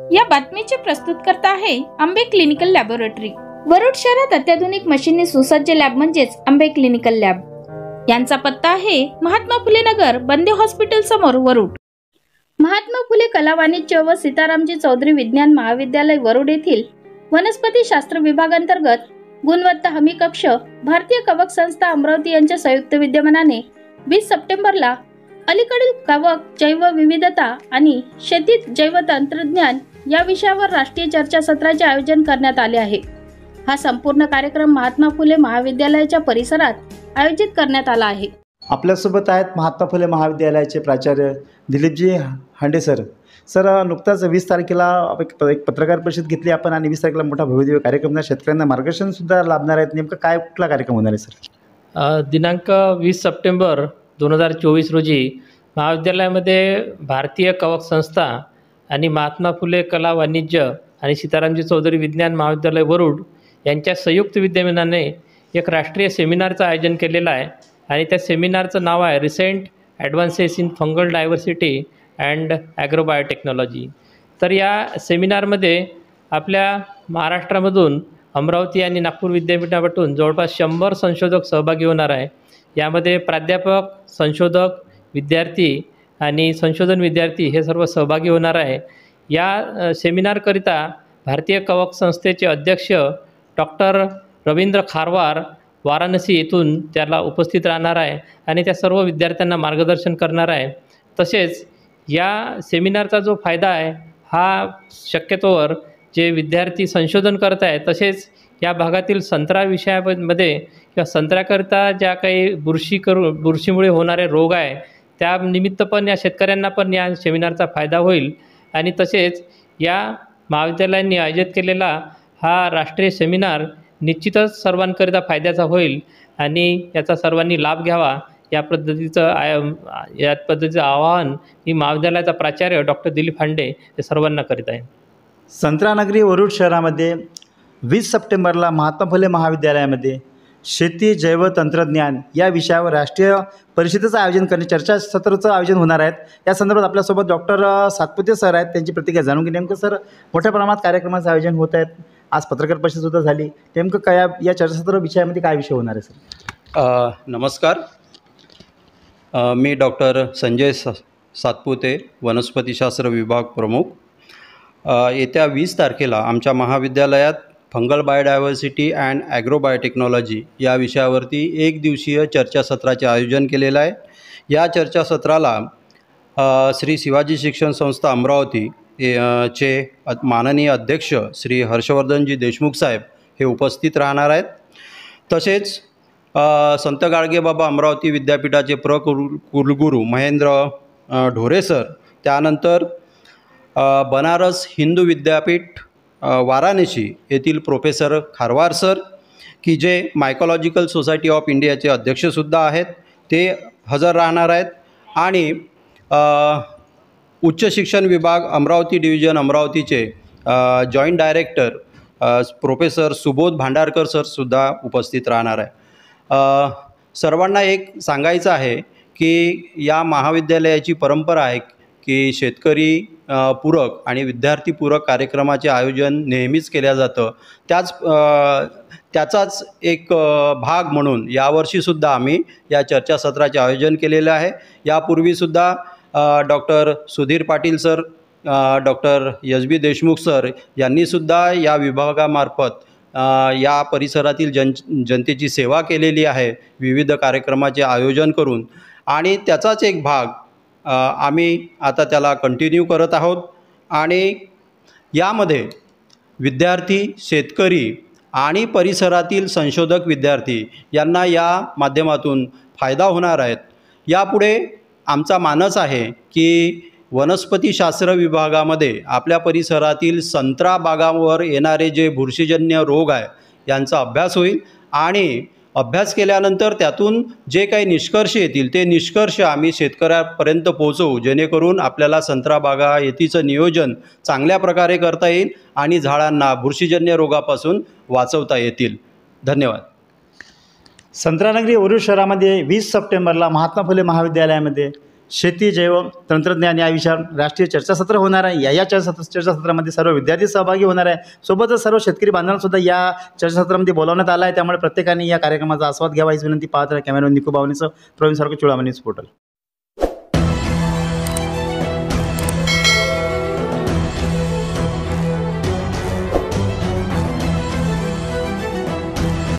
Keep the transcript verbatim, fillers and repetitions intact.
या बातमीचे प्रस्तुतकर्ता आहे आंबे क्लिनिकल लॅबोरेटरी। वरुड शहरात अत्याधुनिक मशीनने सुसज्ज लॅब म्हणजेच आंबे क्लिनिकल लॅब। यांचा पत्ता आहे महात्मा फुले नगर, बंदे हॉस्पिटल समोर, वरुड। महात्मा फुले कला वाणिज्य व सीतारामजी चौधरी विज्ञान महाविद्यालय वरुड येथील वनस्पती शास्त्र विभागांतर्गत गुणवत्ता हमी कक्ष भारतीय कवक संस्था अमरावती यांच्या संयुक्त विद्यमानाने वीस सप्टेंबरला अलीकडील कवक जैव विविधता आणि शेतीत जैव तंत्रज्ञान या विषयावर राष्ट्रीय चर्चासत्राचे आयोजन करण्यात आले आहे। हा संपूर्ण कार्यक्रम महात्मा फुले महाविद्यालयाच्या परिसरात आयोजित करण्यात आला आहे। आपल्यासोबत आहेत महात्मा फुले महाविद्यालयाचे प्राचार्य दिलीपजी हांडे सर। सर, नुकताच वीस तारखेला एक पत्रकार परिषद घेतली आपण आणि वीस तारखेला मोठा भव्यदिव्य कार्यक्रम, शेतकऱ्यांना मार्गदर्शन सुद्धा लाभणार आहेत। नेमकं काय कुठला कार्यक्रम होणार आहे सर? दिनांक वीस सप्टेंबर दोन हजार चोवीस रोजी महाविद्यालयामध्ये भारतीय कवक संस्था आणि महात्मा फुले कला वाणिज्य आणि सीतारामजी चौधरी विज्ञान महाविद्यालय वरुड यांच्या संयुक्त विद्यमानाने एक राष्ट्रीय सेमिनारचं आयोजन केलेलं आहे आणि त्या सेमिनारचं नाव आहे recent advances in fungal diversity and agrobiotechnology. तर या सेमिनारमध्ये आपल्या महाराष्ट्रामधून अमरावती आणि नागपूर विद्यापीठामधून जवळपास शंभर संशोधक सहभागी होणार आहे। यामध्ये प्राध्यापक, संशोधक, विद्यार्थी आणि संशोधन विद्यार्थी हे सर्व सहभागी होणार आहे। या सेमिनारकरिता भारतीय कवक संस्थेचे अध्यक्ष डॉक्टर रवींद्र खारवार वाराणसी येथून त्याला उपस्थित राहणार आहे आणि त्या सर्व विद्यार्थ्यांना मार्गदर्शन करणार आहे। तसेच या सेमिनारचा जो फायदा आहे हा शक्यतोवर जे विद्यार्थी संशोधन करत आहेत तसेच या भागातील संत्रा विषयामध्ये किंवा संत्र्याकरिता ज्या काही बुरशी करू बुरशीमुळे होणारे रोग आहे त्या निमित्त पण या शेतकऱ्यांना पण या सेमिनारचा फायदा होईल आणि तसेच या महाविद्यालयांनी आयोजित केलेला हा राष्ट्रीय सेमिनार निश्चितच सर्वांकरिता फायद्याचा होईल आणि याचा सर्वांनी लाभ घ्यावा या पद्धतीचं आय या पद्धतीचं आवाहन मी महाविद्यालयाचा प्राचार्य डॉक्टर दिलीप हांडे हे सर्वांना करीत आहे। संत्रानगरी वरुड शहरामध्ये वीस सप्टेंबरला महात्मा फुले महाविद्यालयामध्ये शेती जैव तंत्रज्ञान या विषयावर राष्ट्रीय परिषदेचं आयोजन करणे, चर्चासत्राचं आयोजन होणार आहेत। या संदर्भात आपल्यासोबत डॉक्टर सातपुते सर आहेत, त्यांची प्रतिक्रिया जाणून घे। नेमकं सर, मोठ्या प्रमाणात कार्यक्रमाचं आयोजन होत आहेत, आज पत्रकार परिषदसुद्धा झाली, नेमकं काय या चर्चासत्र विषयामध्ये काय विषय होणार आहे सर? नमस्कार, मी डॉक्टर संजय सा सातपुते, वनस्पतीशास्त्र विभाग प्रमुख। येत्या वीस तारखेला आमच्या महाविद्यालयात फंगल बायोडायव्हर्सिटी अँड ॲग्रोबायोटेक्नॉलॉजी या विषयावरती एक दिवसीय चर्चासत्राचे आयोजन केलेलं आहे। या चर्चासत्राला श्री शिवाजी शिक्षण संस्था अमरावती चे माननीय अध्यक्ष श्री हर्षवर्धनजी देशमुख साहेब हे उपस्थित राहणार आहेत। तसेच संत गाडगेबाबा अमरावती विद्यापीठाचे प्र कुलगुरू महेंद्र ढोरे सर, त्यानंतर बनारस हिंदू विद्यापीठ वाराणसी येथील प्रोफेसर खारवार सर, की जे मायकोलॉजिकल सोसायटी ऑफ इंडियाचे अध्यक्षसुद्धा आहेत, ते हजर राहणार आहेत। आणि उच्च शिक्षण विभाग अमरावती डिव्हिजन अमरावतीचे joint director professor Subodh Bhandarkar सरसुद्धा उपस्थित राहणार आहे। सर्वांना एक सांगायचं आहे की या महाविद्यालयाची परंपरा आहे की शेतकरी पूरक आणि विद्यार्थी पूरक कार्यक्रमाचे आयोजन नेहमीच केल्या जातं। त्याच त्याचाच एक भाग म्हणून यावर्षीसुद्धा आम्ही या चर्चासत्राचे आयोजन केलेलं आहे। यापूर्वीसुद्धा doctor Sudhir Patil sir, doctor S B Deshmukh sir यांनीसुद्धा या विभागामार्फत या परिसरातील जन जनतेची सेवा केलेली आहे विविध कार्यक्रमाचे आयोजन करून, आणि त्याचाच एक भाग आम्ही आता त्याला कंटिन्यू करत आहोत। आणि यामध्ये विद्यार्थी, शेतकरी आणि परिसरातील संशोधक विद्यार्थी यांना या माध्यमातून फायदा होणार आहेत। यापुढे आमचा मानस आहे की वनस्पतीशास्त्र विभागामध्ये आपल्या परिसरातील संत्रा बागांवर येणारे जे बुरशीजन्य रोग आहे यांचा अभ्यास होईल आणि अभ्यास केल्यानंतर त्यातून जे काही निष्कर्ष येतील ते निष्कर्ष आम्ही शेतकऱ्यापर्यंत पोहोचवू, जेणेकरून आपल्याला संत्रा बागा येतीचं नियोजन चांगल्या प्रकारे करता येईल आणि झाडांना बुरशीजन्य रोगापासून वाचवता येतील। धन्यवाद। संत्रानगरी वरुड शहरामध्ये वीस सप्टेंबरला महात्मा फुले महाविद्यालयामध्ये शेती जैव तंत्रज्ञान या विषयावर राष्ट्रीय चर्चासत्र होणार आहे. या या चर्चासत्र चर्चासत्रामध्ये सर्व विद्यार्थी सहभागी होणार आहे. सोबतच सर्व शेतकरी बांधवांनासुद्धा या चर्चासत्रामध्ये बोलावण्यात आलं आहे. त्यामुळे प्रत्येकाने या कार्यक्रमाचा आस्वाद घ्यावा हीच विनंती. पाहत राहा कॅमेरामॅन निकू बावनेसह प्रवीण सारखं चुडामणीच पोर्टल.